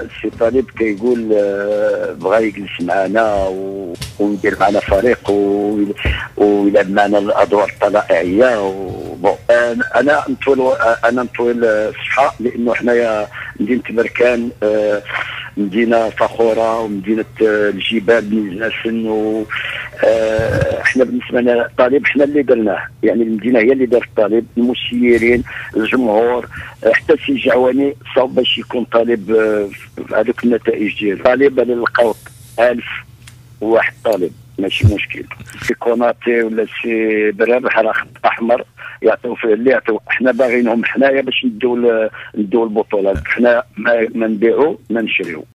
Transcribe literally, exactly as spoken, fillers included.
السي طالب كيقول آه، بغى يجلس معنا ويدير معنا فريق ويلعب معنا الادوار الطلائعيه. بون انا نطول انا نطول الصحه، لانه حنايا مدينه بركان آه، مدينه فخوره ومدينه الجبال بن جاسن، و آه، احنا بالنسبه لنا الطالب حنا اللي درناه، يعني المدينه هي اللي دارت الطالب، المسيرين الجمهور حتى السي جعواني صوب باش يكون طالب في هذوك النتائج ديالو. طالب للقوط ألف وواحد طالب ماشي مشكل. سي كوناتي ولا سي برابح راه خط احمر يعطيو فيه اللي يعطيو، حنا باغينهم حنايا باش نديو نديو البطولات، حنا ما, ما نبيعو ما نشريو.